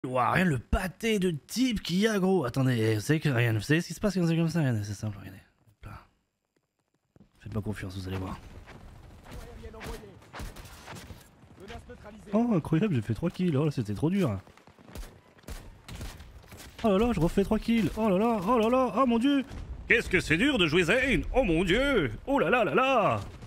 Ouah, rien le pâté de type qu'il y a, gros. Attendez, vous savez ce qui se passe quand c'est comme ça? Regardez, c'est simple, regardez. Hop là. Faites-moi confiance, vous allez voir. Oh, incroyable, j'ai fait 3 kills. Oh là, c'était trop dur. Oh là là, je refais 3 kills. Oh là là, oh là là, oh mon dieu. Qu'est-ce que c'est dur de jouer Zane. Oh mon dieu. Oh là là là là.